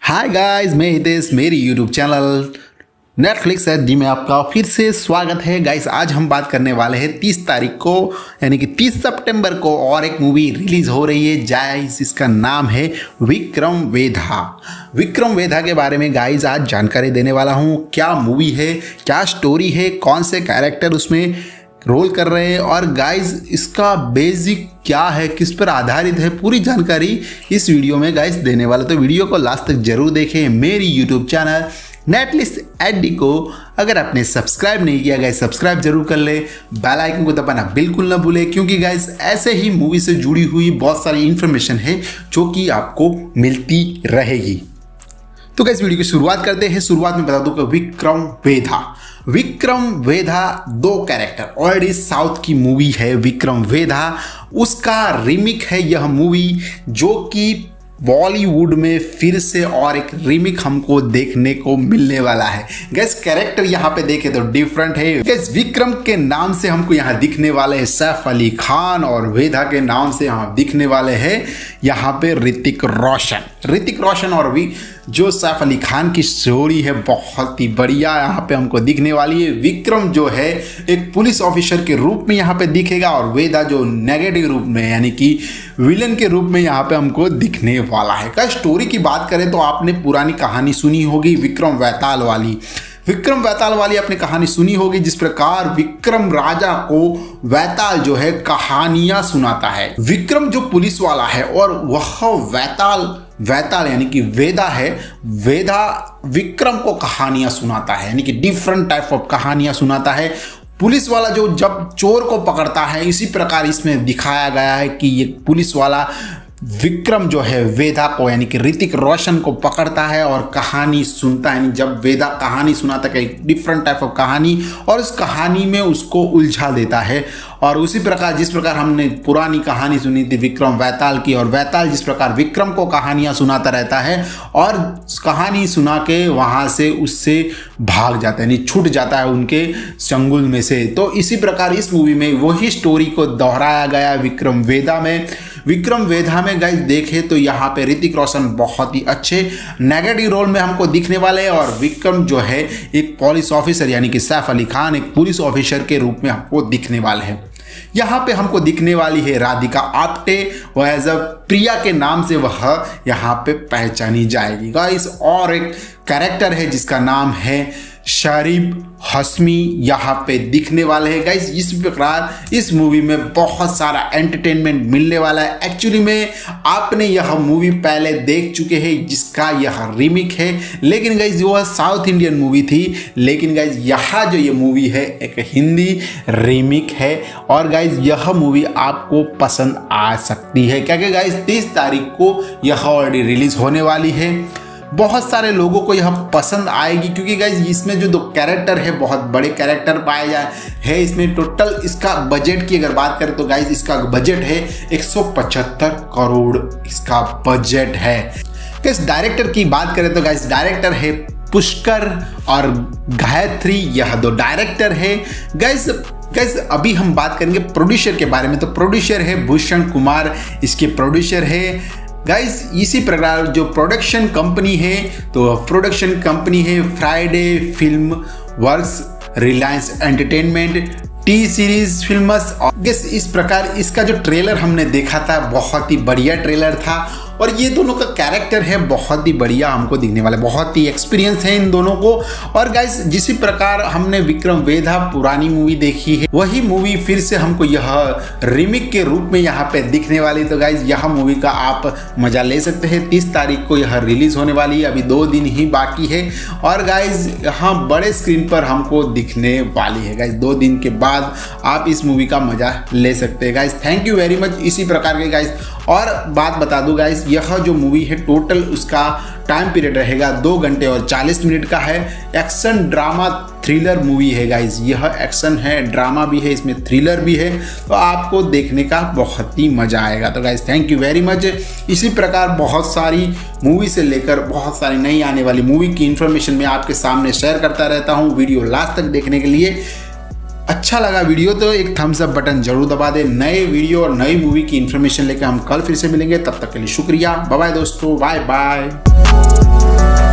Hi guys, मैं हितेश, मेरी YouTube channel Netflix है जी में आपका फिर से स्वागत है। गाइस आज हम बात करने वाले हैं 30 तारीख को यानी कि 30 सितंबर को और एक मूवी रिलीज हो रही है। गाइस इसका नाम है विक्रम वेधा। विक्रम वेधा के बारे में गाइस आज जानकारी देने वाला हूँ। क्या मूवी है, क्या स्टोरी है, कौन से कैरेक्टर उसमें रोल कर रहे हैं और गाइस इसका बेसिक क्या है, किस पर आधारित है, पूरी जानकारी इस वीडियो में गाइस देने वाला। तो वीडियो को लास्ट तक जरूर देखें। मेरी यूट्यूब चैनल नेटफ्लिक्स एडी को अगर आपने सब्सक्राइब नहीं किया गाइस सब्सक्राइब जरूर कर ले, बेल आइकन को दबाना बिल्कुल ना भूले, क्योंकि गाइस ऐसे ही मूवी से जुड़ी हुई बहुत सारी इंफॉर्मेशन है जो कि आपको मिलती रहेगी। तो गाइस वीडियो की शुरुआत करते हैं। शुरुआत में बता दूं कि विक्रम वेधा दो कैरेक्टर, ऑलरेडी साउथ की मूवी है विक्रम वेधा, उसका रीमेक है यह मूवी जो कि बॉलीवुड में फिर से और एक रीमेक हमको देखने को मिलने वाला है। गैस कैरेक्टर यहाँ पे देखे तो डिफरेंट है। गैस विक्रम के नाम से हमको यहाँ दिखने वाले हैं सैफ अली खान और वेधा के नाम से यहाँ दिखने वाले हैं यहाँ पे ऋतिक रोशन और भी जो सैफ अली खान की स्टोरी है बहुत ही बढ़िया यहाँ पे हमको दिखने वाली है। विक्रम जो है एक पुलिस ऑफिसर के रूप में यहाँ पे दिखेगा और वेदा जो नेगेटिव रूप में यानी कि विलन के रूप में यहाँ पे हमको दिखने वाला है। क्या स्टोरी की बात करें तो आपने पुरानी कहानी सुनी होगी विक्रम वेताल वाली आपने कहानी सुनी होगी, जिस प्रकार विक्रम राजा को वेताल जो है कहानियां सुनाता है। विक्रम जो पुलिस वाला है और वह वेताल यानी कि वेदा है, वेदा विक्रम को कहानियां सुनाता है यानी कि डिफरेंट टाइप ऑफ कहानियां सुनाता है। पुलिस वाला जो जब चोर को पकड़ता है, इसी प्रकार इसमें दिखाया गया है कि ये पुलिस वाला विक्रम जो है वेदा को यानी कि ऋतिक रोशन को पकड़ता है और कहानी सुनता है। जब वेदा कहानी सुनाता है एक डिफरेंट टाइप ऑफ कहानी और उस कहानी में उसको उलझा देता है। और उसी प्रकार जिस प्रकार हमने पुरानी कहानी सुनी थी विक्रम वेताल की, और वेताल जिस प्रकार विक्रम को कहानियां सुनाता रहता है और कहानी सुना के वहाँ से उससे भाग जाता है यानी छूट जाता है उनके चंगुल में से। तो इसी प्रकार इस मूवी में वही स्टोरी को दोहराया गया विक्रम वेधा में गाइस देखे तो यहाँ पे ऋतिक रोशन बहुत ही अच्छे नेगेटिव रोल में हमको दिखने वाले हैं और विक्रम जो है एक पुलिस ऑफिसर यानी कि सैफ अली खान एक पुलिस ऑफिसर के रूप में हमको दिखने वाले हैं। यहाँ पे हमको दिखने वाली है राधिका आप्टे, वह एज अ प्रिया के नाम से वह यहाँ पे पहचानी जाएगी गाइस। और एक कैरेक्टर है जिसका नाम है शरीफ हस्मी यहाँ पे दिखने वाले हैं गाइस। इस प्रकार इस मूवी में बहुत सारा एंटरटेनमेंट मिलने वाला है। एक्चुअली में आपने यह मूवी पहले देख चुके हैं जिसका यह रीमेक है, लेकिन गाइस वह साउथ इंडियन मूवी थी, लेकिन गाइस यहाँ जो ये मूवी है एक हिंदी रीमेक है और गाइस यह मूवी आपको पसंद आ सकती है क्योंकि गाइस 30 तारीख को यह ऑलरेडी रिलीज होने वाली है। बहुत सारे लोगों को यह पसंद आएगी क्योंकि गाइज इसमें जो दो कैरेक्टर है बहुत बड़े कैरेक्टर पाए जाए हैं इसमें। टोटल इसका बजट की अगर बात करें तो गाइज इसका बजट है 175 करोड़ इसका बजट है। किस डायरेक्टर की बात करें तो गाइज डायरेक्टर है पुष्कर और गायत्री, यह दो डायरेक्टर है गाइज। अभी हम बात करेंगे प्रोड्यूसर के बारे में। तो प्रोड्यूसर है भूषण कुमार, इसके प्रोड्यूसर है गाइस। इसी प्रकार जो प्रोडक्शन कंपनी है तो प्रोडक्शन कंपनी है Friday Film Works, Reliance Entertainment, T Series Films. और इस प्रकार इसका जो ट्रेलर हमने देखा था बहुत ही बढ़िया ट्रेलर था और ये दोनों का कैरेक्टर है बहुत ही बढ़िया हमको दिखने वाला, बहुत ही एक्सपीरियंस है इन दोनों को। और गाइस जिस प्रकार हमने विक्रम वेधा पुरानी मूवी देखी है वही मूवी फिर से हमको यह रीमेक के रूप में यहाँ पे दिखने वाली। तो गाइस यह मूवी का आप मजा ले सकते हैं। 30 तारीख को यह रिलीज होने वाली है, अभी 2 दिन ही बाकी है और गाइस यहाँ बड़े स्क्रीन पर हमको दिखने वाली है। गाइस 2 दिन के बाद आप इस मूवी का मजा ले सकते हैं guys. Thank you very much. इसी प्रकार के गाइस और बात बता दूं गाइस यह जो मूवी है टोटल उसका टाइम पीरियड रहेगा 2 घंटे और 40 मिनट का है। एक्शन ड्रामा थ्रिलर मूवी है गाइस, यह एक्शन है, ड्रामा भी है, इसमें थ्रिलर भी है, तो आपको देखने का बहुत ही मजा आएगा। तो guys thank you very much. इसी प्रकार बहुत सारी मूवी से लेकर बहुत सारी नई आने वाली मूवी की इन्फॉर्मेशन मैं आपके सामने शेयर करता रहता हूँ। वीडियो लास्ट तक देखने के लिए अच्छा लगा वीडियो तो एक थम्स अप बटन जरूर दबा दे। नए वीडियो और नई मूवी की इन्फॉर्मेशन लेकर हम कल फिर से मिलेंगे, तब तक के लिए शुक्रिया। बाय बाय दोस्तों, बाय बाय। है।